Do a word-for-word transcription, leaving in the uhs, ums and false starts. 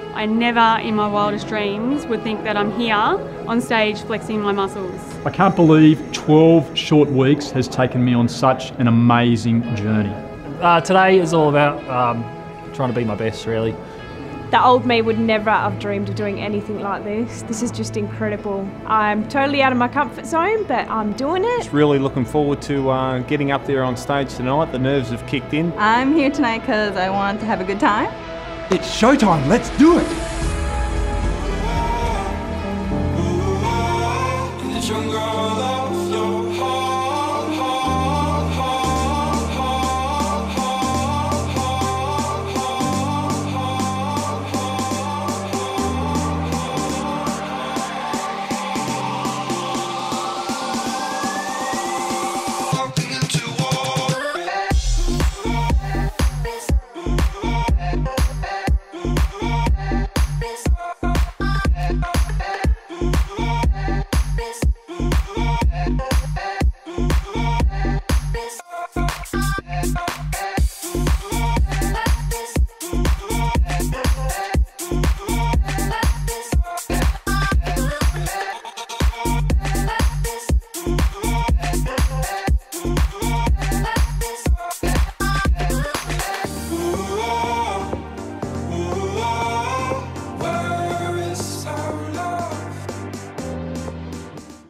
I never in my wildest dreams would think that I'm here on stage flexing my muscles. I can't believe twelve short weeks has taken me on such an amazing journey. Uh, today is all about um, trying to be my best, really. The old me would never have dreamed of doing anything like this. This is just incredible. I'm totally out of my comfort zone, but I'm doing it. Just really looking forward to uh, getting up there on stage tonight. The nerves have kicked in. I'm here tonight because I want to have a good time. It's showtime, let's do it!